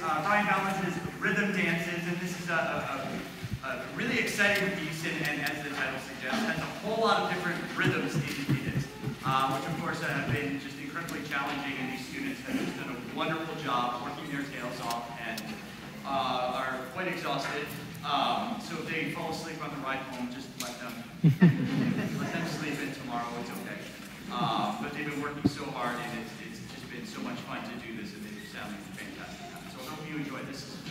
Ryan Balance's Rhythm Dances, and this is a really exciting piece, and as the title suggests, has a whole lot of different rhythms in it, which of course have been just incredibly challenging, and these students have just done a wonderful job working their tails off and are quite exhausted. So if they fall asleep on the ride home, just let them sleep in tomorrow, it's okay. But they've been working so hard, and it's just been so much fun to do this, and they're sounding fantastic. So I hope you enjoy this.